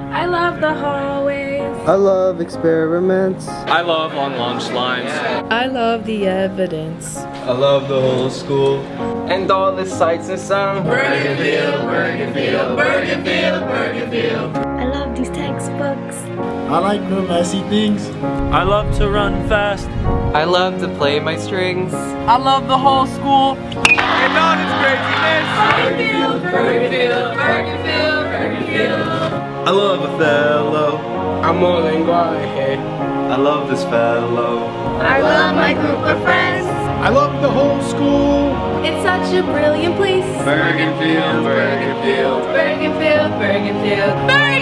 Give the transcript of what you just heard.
I love the hallways. I love experiments. I love long lunch lines. I love the evidence. I love the whole school. And all the sights and sounds. Bergenfield, Bergenfield, Bergenfield, Bergenfield. I love these textbooks. I like the messy things. I love to run fast. I love to play my strings. I love the whole school. And all its craziness. Bergenfield, Bergenfield, Bergenfield, Bergenfield. I love a fellow. I'm all in here. I love this fellow. I love my group of friends. I love the whole school. It's such a brilliant place. Bergenfield, Bergenfield. Bergenfield, Bergenfield, Bergenfield.